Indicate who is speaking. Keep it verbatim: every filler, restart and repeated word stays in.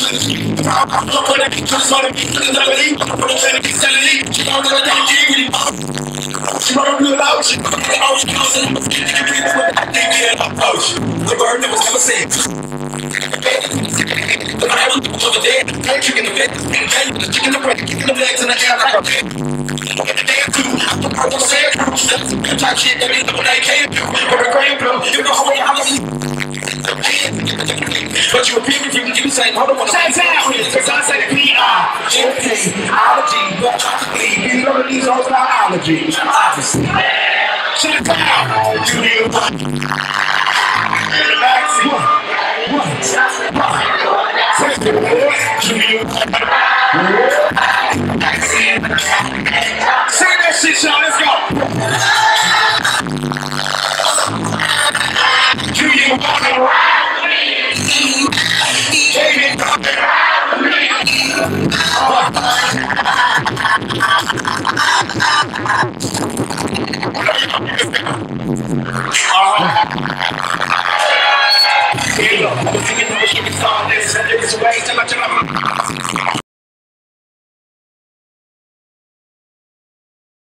Speaker 1: The bird that was never seen. The man over there, they're kicking the bed, and the chicken the bread, kicking the legs in the air like a pig. Damn, too. I want to say it. That's the type shit that ain't when they came. But the grand blue, you know how I'm but you appear if you can give me same. Hold on, same time. Because I say the P R. G P, ology, but you know that these are biology. Obviously. Sit down. You need one. In the backseat. One. Say that shit, y'all. Let's go. Do you want to ride with me? Can you come and ride with me? Uh-huh.